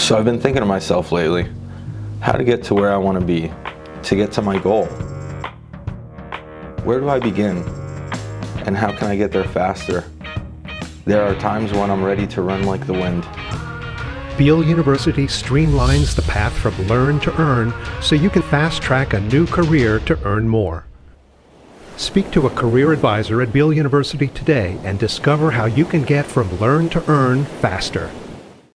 So I've been thinking to myself lately, how to get to where I want to be, to get to my goal. Where do I begin? And how can I get there faster? There are times when I'm ready to run like the wind. Beal University streamlines the path from learn to earn so you can fast-track a new career to earn more. Speak to a career advisor at Beal University today and discover how you can get from learn to earn faster.